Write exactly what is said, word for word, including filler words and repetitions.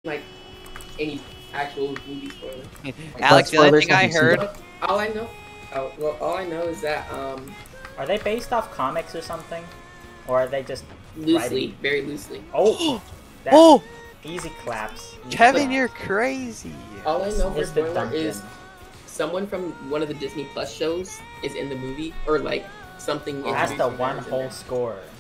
like any actual movie spoiler. Alex, the other thing I heard. But all I know, oh, well, all I know is that um, are they based off comics or something, or are they just loosely, writing? very loosely? Oh, that, oh, easy claps. Easy Kevin, claps. you're crazy. All I know for It's the spoiler Dungeon. is someone from one of the Disney Plus shows is in the movie, or like something. That's the introducing one them in whole there. score.